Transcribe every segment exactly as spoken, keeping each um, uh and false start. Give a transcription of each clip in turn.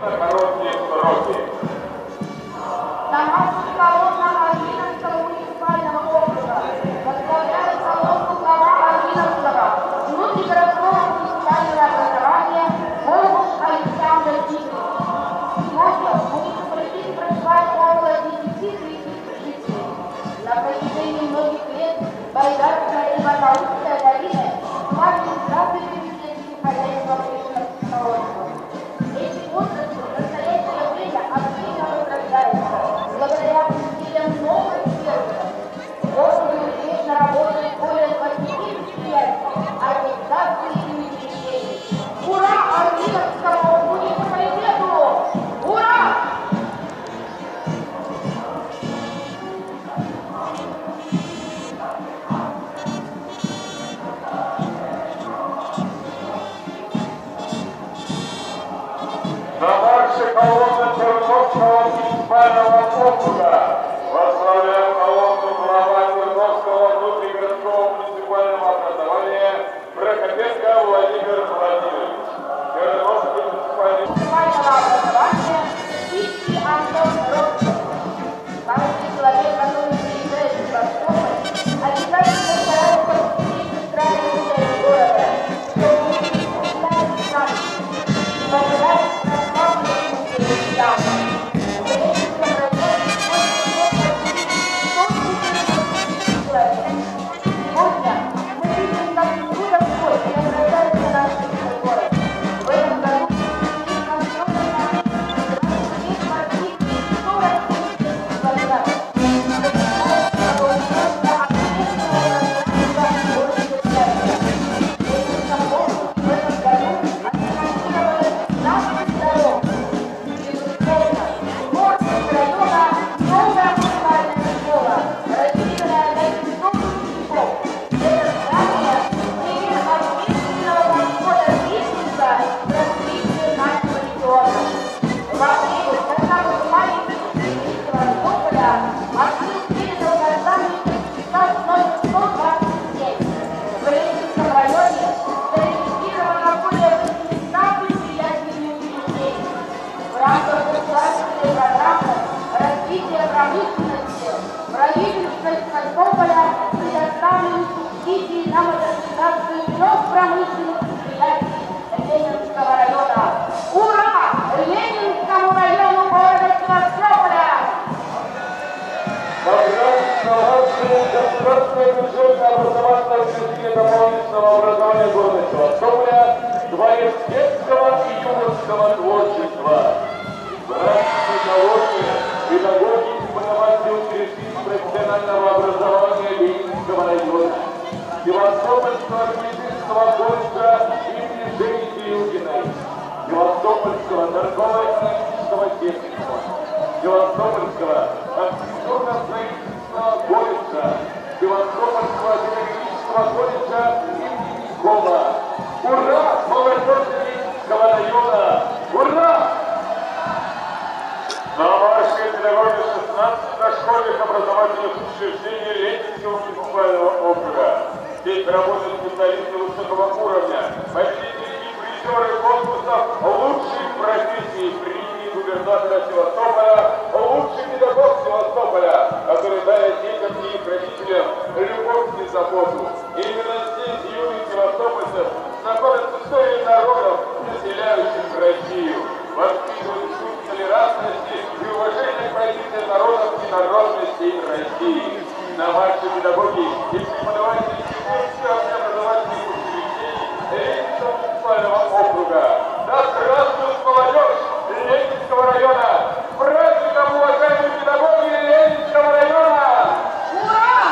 Короткие сроки. Домашний колонна Арминовского муниципального округа возглавляет колонну глава Арминовского внутригородского муниципального образования Богуш Александр Игоревич. Сегодня в муниципалитете проживает около десяти тысяч жителей. На протяжении многих лет Байдарская и Батауская долины была администрацией президентских хозяйства Арминовского колонны. Эти отрасли в настоящее время активно возрождаются благодаря усилиям новых сервисов. В округе успешно работает более двадцати предприятий, организаций и учреждений. Ура Арминовскому муниципалитету! Ура! Старшая колонна Черновского муниципального округа. Возглавляет колонну глава Черновского внутригородского муниципального образования Прокопенко Владимир Владимирович. Черновский муниципальный Муниципального образования Ильский Антон Ростов. Каждый человек, который приезжает в Ростовой, обязательно старается посетить центральную часть города, чтобы увидеть узнать станцию, побывать на славных музеях Яма. В Ленинском районе сегодня мы видим, как чудо-свой преображается наш город. В этом году на модернизацию трех промышленных предприятий Ленинского района. Ура! Ленинскому району города Севастополя! государственное бюджетное образовательное учреждение дополнительного образования города Севастополя, Дворец детского и юношеского творчества. Братские колонны, педагоги и преподаватели учреждений профессионального образования Ленинского района. Севастопольского медицинского колледжа имени Жены Юдиной, Севастопольского торгово-экономического техникума, Севастопольского архитектурно-строительного колледжа, Севастопольского педагогического колледжа имени Никола. Ура! Молодежи Ленинского района! Ура! Новая педагоги шестнадцати дошкольных образовательных учреждений Ленинского муниципального округа. Здесь работают специалисты высокого уровня, победители и призеры конкурсов лучших профессий премии губернатора Севастополя, лучший педагог Севастополя, который дает детям и их родителям любовь и заботу. Именно здесь юные севастопольцев знакомят с историей народов, населяющих Россию, воспитывают суть толерантности и уважения к позиции народов и народностей России. Новейшие педагоги и преподаватели общеобразовательных учреждений Ленинского муниципального округа. Да здравствует молодежь Ленинского района! С праздником, уважаемые педагоги Ленинского района! Ура!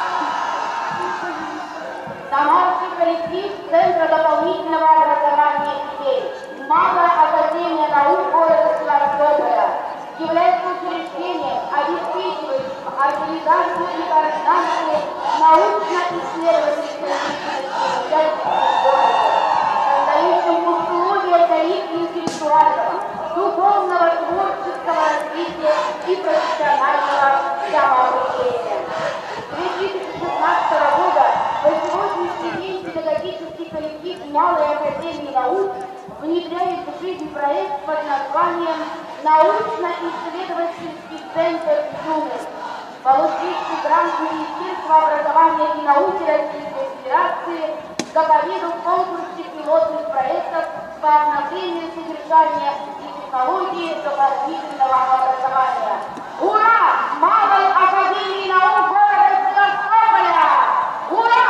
Домашний коллектив Центра дополнительного образования детей, Малая академия наук города Севастополя, является учреждением, обеспечивающим организацию и координацию научно-исследовательской деятельности города, создающим условия для их интеллектуального, духовного, творческого развития и профессионального самообучения. С две тысячи шестнадцатого года по сегодняшний день педагогический коллектив Малой академии наук внедряет в жизнь проект под названием «Научно-исследовательский центр «Юность». Получивший грант Министерства образования и науки Российской Федерации за победу в конкурсе пилотных проектов по обновлению содержания и технологии дополнительного образования. Ура! Малой академии наук города Севастополя! Ура!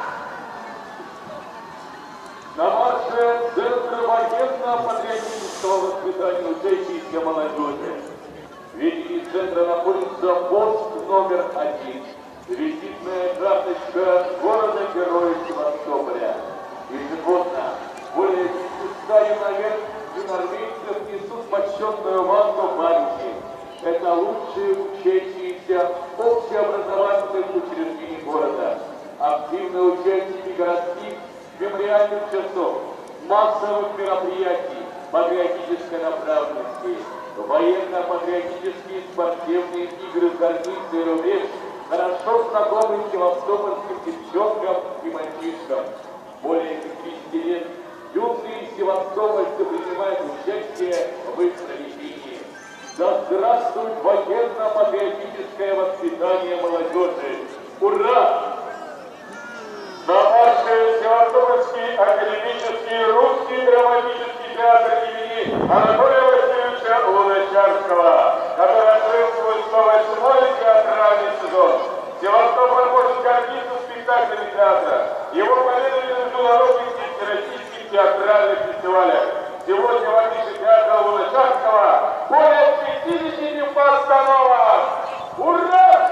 На марше Центра военно-патриотического воспитания учащейся молодежи. В ведении центра находится пост номер один. Визитная карточка города-героя Севастополя. Ежегодно более пятисот юнорвейцев несут почетную массу памяти. Это лучшие учащиеся общеобразовательных учреждений города, активные участники городских мемориальных часов, массовых мероприятий патриотической направленности, военно-патриотические спортивные игры «Зорница» и «Рубеж» хорошо знакомы севастопольским девчонкам и мальчишкам. Более пятидесяти лет юные севастопольцы принимают участие в их проведении. Да здравствует военно-патриотическое воспитание молодежи! Ура! На марше Севастопольский академический русский драматический театр имени Анатолия Васильевича Луначарского, который открыл свой сто восьмой театральный сезон. Севастополь может гордиться спектаклями театра. Его победами на международных и всероссийских театральных фестивалях. Сегодня в афише театра Луначарского более пятидесяти постановок. Ура!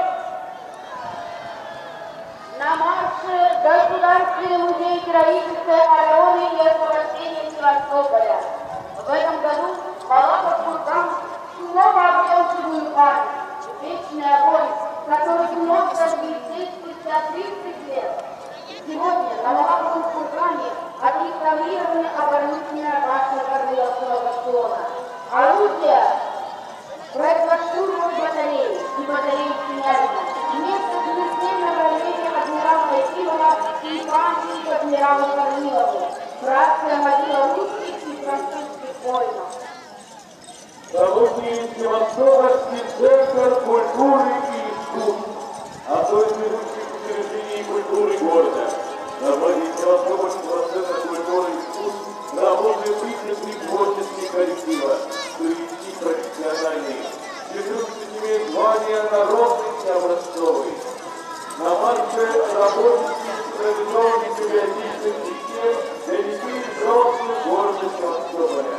На марше Государственный музей героической обороны и освобождения Севастополя. В этом году Балаков Курган снова обрел живую память. Вечный огонь, который вновь разгорелся спустя тридцать лет. Сегодня на Балаковом Кургане отреставрированы оборонительная башня Корниловского бастиона. Орудия противоштурмовой батареи и батареи Снятина. Место смертельного ранения адмирала Васильева и памятник адмиралу Корнилову. Братская могила русских и французских воинов. Новый Севастопольский центр культуры и искусств. Одно из ведущих учреждений культуры города. На базе Севастопольского центра культуры и искусств работает тридцать творческих коллектива, студенчески профессиональные. четырнадцать имеет звание народный и образцовый. На марше работников традиционных библиотечных систем для детей взрослых города Севастополя.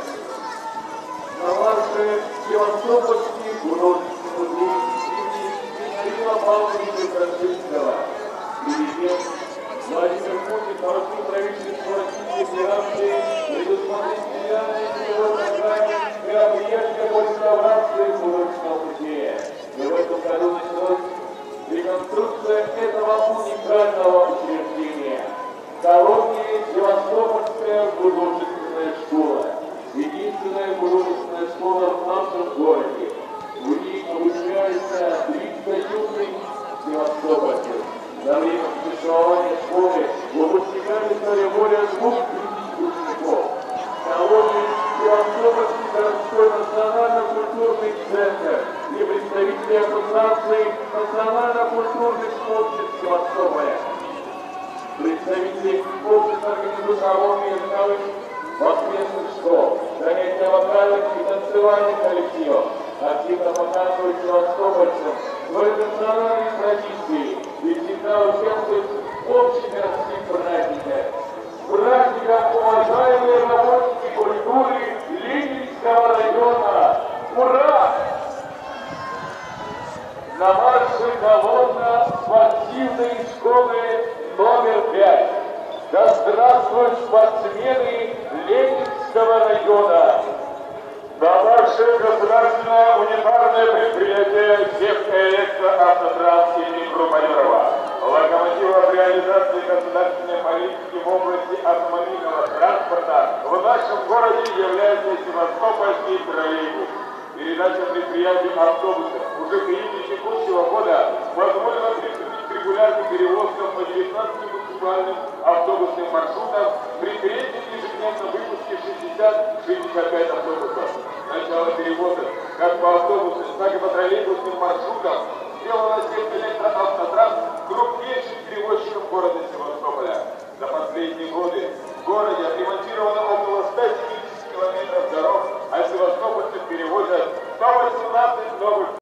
На марше Севастопольский художественный музей имени Михаила Павловича Крашинского. Президент Владимир Путин поручил правительству Российской Федерации предусмотреть федеральные перевод программе мероприятия по реставрации художественного музея. И в этом году началась реконструкция этого уникального учреждения. Колония Севастопольская художественная школа. Единственная художественная школа в нашем городе. В ней обучаются триста юных севастопольцев. За время существования школы выпускниками стали более двух тысяч учеников. Колония Севастопольский городской национально-культурный центр и представители ассоциации национально-культурных обществ Севастополя. Представители общества организуют народные языковых воскресных школ, занятия вокальных и танцевальных коллективов, активно показывают севастопольцам свои национальные традиции и всегда участвуют в общегородских праздниках. Праздником уважаемые работники культуры Ленинского района! Ура! На марше колонна-спортивной школы номер пять. Да здравствуют спортсмены Ленинского района! На марше государственное унитарное предприятие «Севэлектроавтотранс» имени Крупанерова. Локомотива реализации государственной политики в области автомобильного транспорта в нашем городе является Севастопольский троллейбус. Передача предприятий автобусов уже к июню текущего года позволила приступить к регулярным перевозкам по девятнадцати муниципальным автобусным маршрутам при среднем ежедневном выпуске шестидесяти пятьдесят-шестьдесят пять автобусов. Начало перевозок как по автобусным, так и по троллейбусным маршрутам сделала сеть электроавтотранс крупнейшим перевозчиком города Севастополя. За последние годы в городе